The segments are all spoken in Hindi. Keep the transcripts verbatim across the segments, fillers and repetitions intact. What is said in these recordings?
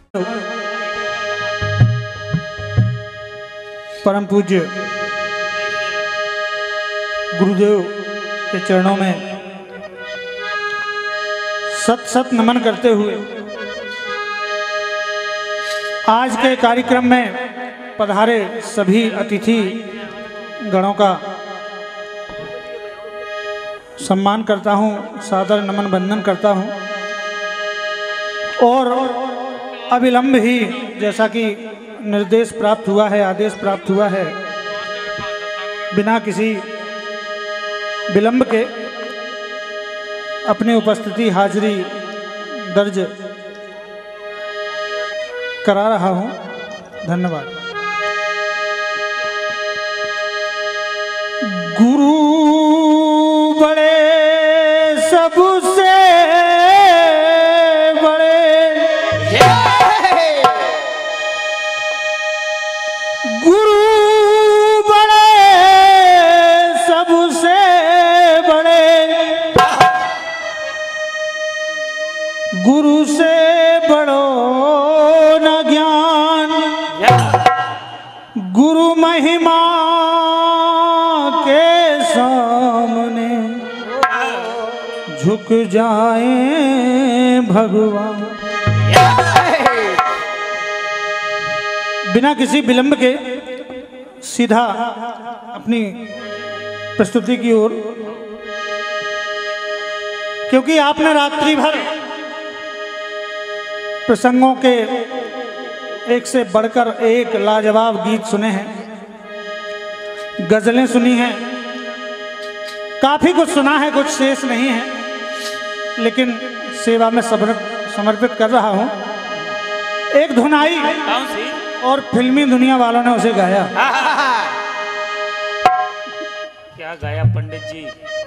परम पूज्य गुरुदेव के चरणों में सत सत नमन करते हुए आज के कार्यक्रम में पधारे सभी अतिथि गणों का सम्मान करता हूं, सादर नमन बंदन करता हूं और अविलंब ही जैसा कि निर्देश प्राप्त हुआ है, आदेश प्राप्त हुआ है, बिना किसी विलंब के अपनी उपस्थिति हाजिरी दर्ज करा रहा हूं। धन्यवाद। गुरु बड़े सबसे गुरु से बड़ो न ज्ञान, गुरु महिमा के सामने झुक जाए भगवान। बिना किसी विलंब के सीधा अपनी प्रस्तुति की ओर, क्योंकि आपने रात्रि भर प्रसंगों के एक से बढ़कर एक लाजवाब गीत सुने हैं, गजलें सुनी हैं, काफी कुछ सुना है, कुछ शेष नहीं है, लेकिन सेवा में समर्पित कर रहा हूं। एक धुन आई और फिल्मी दुनिया वालों ने उसे गाया। क्या गाया पंडित जी?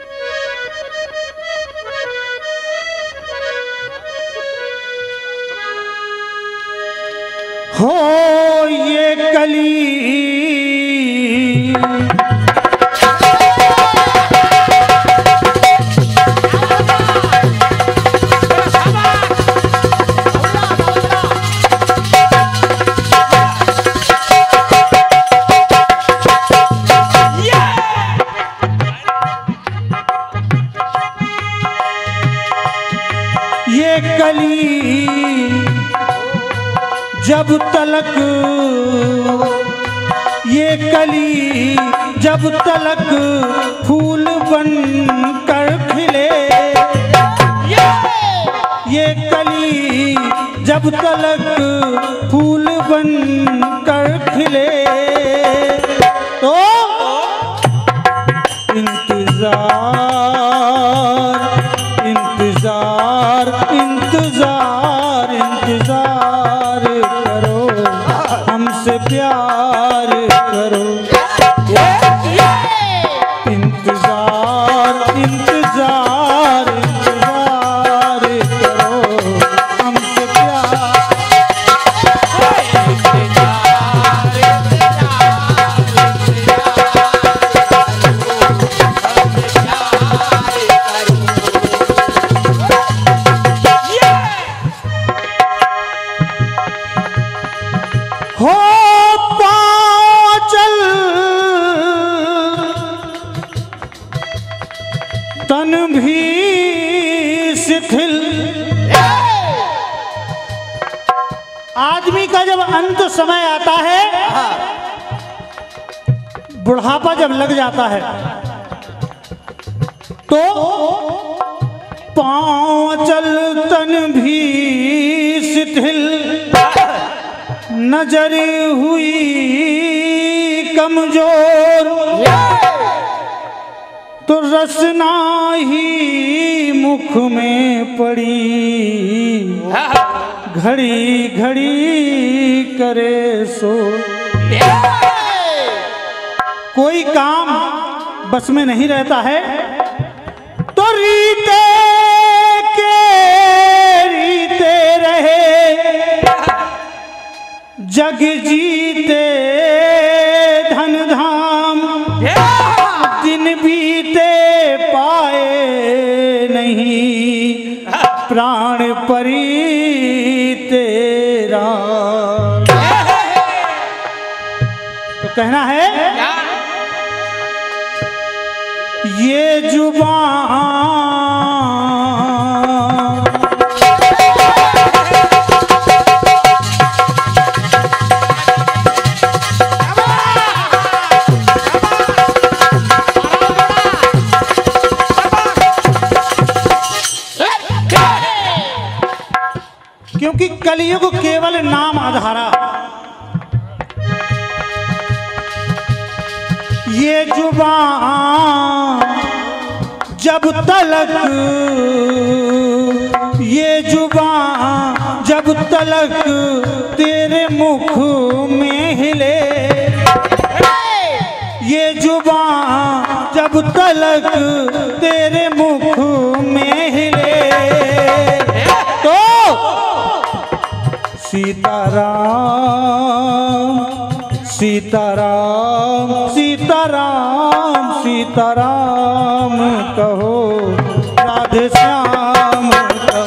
हो ये कली ये कली जब तलक, ये कली जब तलक फूल बन कर खिले, ये कली जब तलक फूल बन कर खिले, तो इंतजार इंतजार इंतजार इंतजार हमसे प्यार करो। इंतजार इंतजार इंतजार करो हमसे प्यार। हो पाचल तन भी शिथिल। आदमी का जब अंत समय आता है, बुढ़ापा जब लग जाता है, तो पांव चल तन भी शिथिल, नजर हुई कमजोर, तो रसना ही मुख में पड़ी, घड़ी घड़ी करे सो। कोई काम बस में नहीं रहता है, तो रीते के रीते रहे, जग जीते धन धाम, दिन बीते पाए नहीं, प्राण परी तेरा कहना है ये जुबान क्योंकि कलयुग केवल नाम आधारा, ये जुबान जब तलक ये जुबान जब तलक तेरे मुख में हिले, ये जुबान जब तलक तेरे मुख में हिले तो सीताराम सीताराम सीताराम सीताराम कहो, राधे श्याम कहो।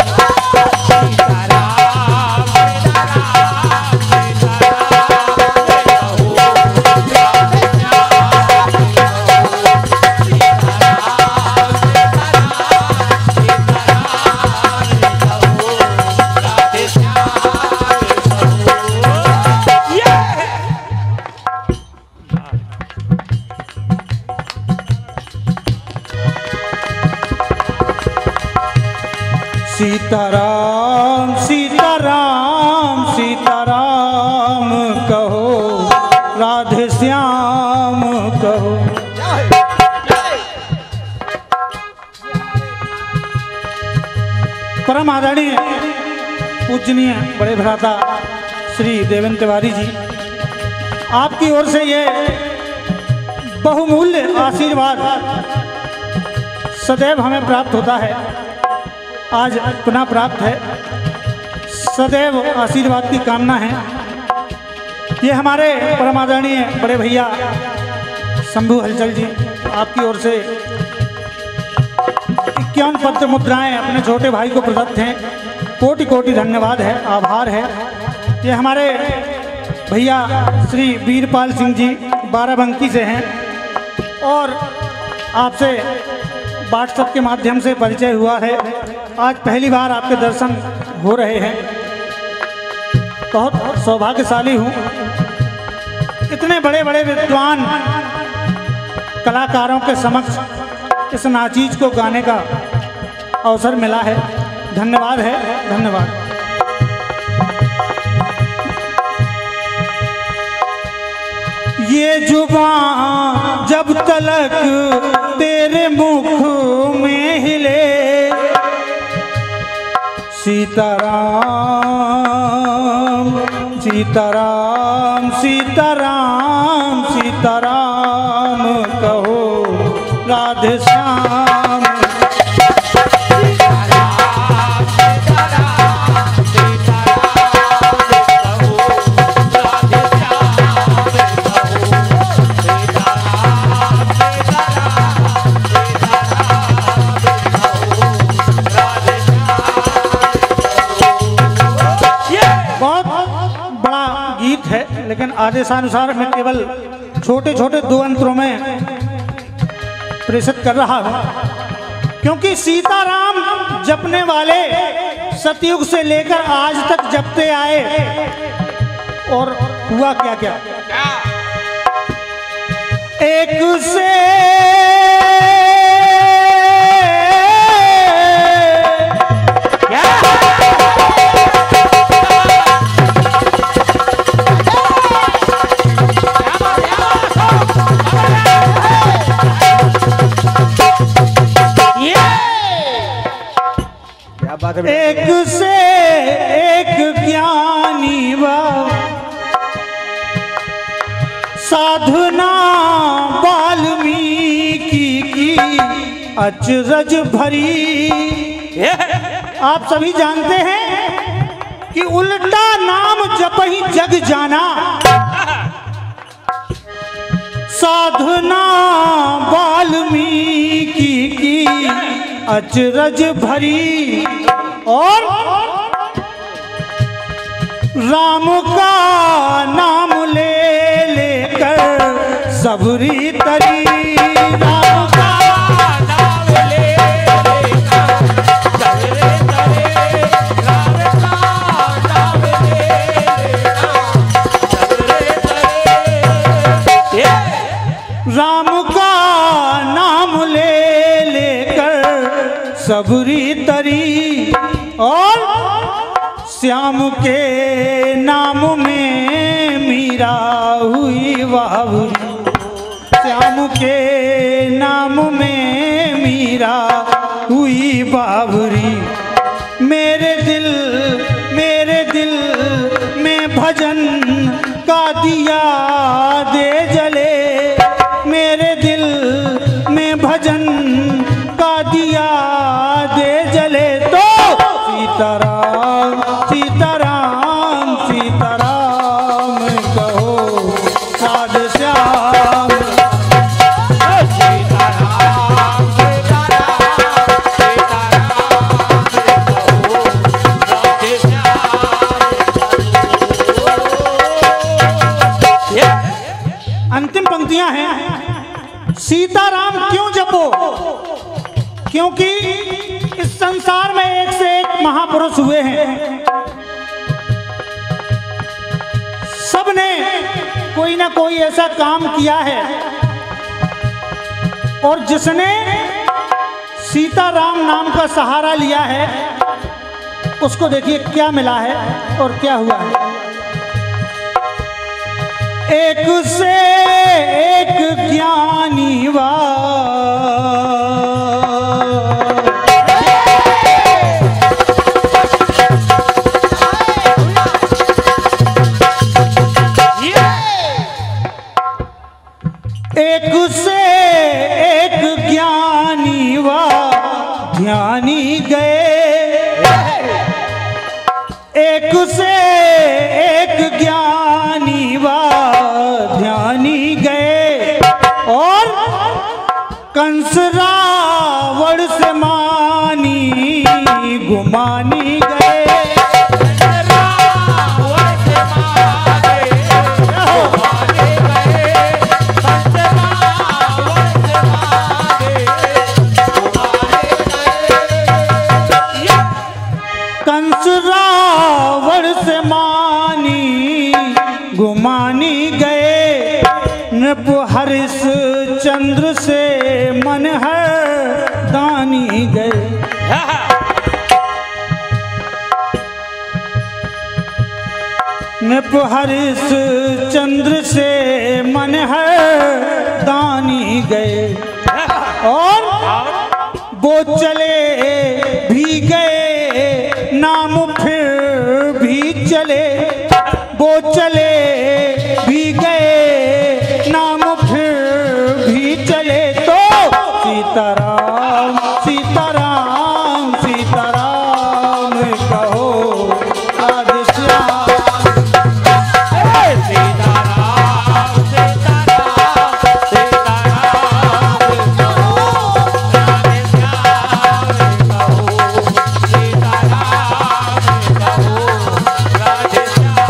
सीताराम सीताराम सीताराम कहो, राधे श्याम कहो। परम आदरणीय पूजनीय बड़े भ्राता श्री देवेंद्र तिवारी जी, आपकी ओर से ये बहुमूल्य आशीर्वाद सदैव हमें प्राप्त होता है, आज पुनः प्राप्त है। सदैव आशीर्वाद की कामना है। ये हमारे परम आदरणीय बड़े भैया शंभू हलचल जी, आपकी ओर से इक्यावन पत्र मुद्राएं अपने छोटे भाई को प्रदत्त हैं। कोटि कोटि धन्यवाद है, आभार है। ये हमारे भैया श्री वीरपाल सिंह जी बाराबंकी से हैं और आपसे व्हाट्सएप के माध्यम से परिचय हुआ है। आज पहली बार आपके दर्शन हो रहे हैं, बहुत सौभाग्यशाली हूँ। इतने बड़े बड़े विद्वान कलाकारों के समक्ष इस नाचीज को गाने का अवसर मिला है। धन्यवाद है, धन्यवाद। ये जुबान जब तलक तेरे मुख में हिले, सीताराम सीताराम सीताराम सीताराम कहो, राधे श्याम। लेकिन आदेशानुसार मैं केवल छोटे छोटे दो अंतरों में प्रेषित कर रहा हूं, क्योंकि सीताराम जपने वाले सतयुग से लेकर आज तक जपते आए। और हुआ क्या क्या, एक से एक से एक ज्ञानी व साधना वाल्मीकि की अचरज भरी। आप सभी जानते हैं कि उल्टा नाम जपहि जग जाना, साधना वाल्मीकि की अचरज भरी। और राम का नाम ले लेकर सबरी तरी राम का नाम ले लेकर सबरे तरे राम का नाम ले लेकर सबरे तरे राम का नाम ले लेकर सबरी तरी और श्याम के नाम में मीरा हुई बाबरी श्याम के नाम में मीरा हुई बाबरी मेरे दिल मेरे दिल में भजन का दिया दे जले मेरे दिल में भजन का दिया दे जले तो सीताराम सीताराम सीताराम कहो साध श्याम सीताराम सीताराम सीताराम कहो राधे श्याम। अंतिम पंक्तियां हैं। सीताराम क्यों जपो? क्योंकि इस संसार में एक से एक महापुरुष हुए हैं। सबने कोई ना कोई ऐसा काम किया है और जिसने सीताराम नाम का सहारा लिया है उसको देखिए क्या मिला है और क्या हुआ है। एक से एक ज्ञानी वा एक से एक ज्ञानी वा ध्यानी गए एक से एक ज्ञानी वा ध्यानी गए और कंस रावण से मानी गुमानी गए कंस रावण से मानी गुमानी गए नृप हरिश चंद्र से मन है दानी गए। नृप हरिश चंद्र से मन है दानी गए और वो चले भी गए नाम फिर भी चले वो चले भी गए नाम फिर भी चले तो सीताराम सीताराम सीताराम कहो राधे श्याम सीताराम सीताराम सीताराम कहो राधे श्याम कहो सीताराम कहो राधे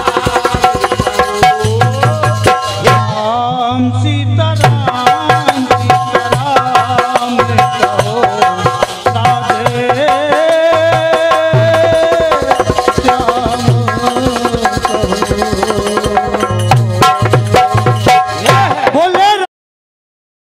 राम सीताराम सीताराम कहो राधे श्याम कहो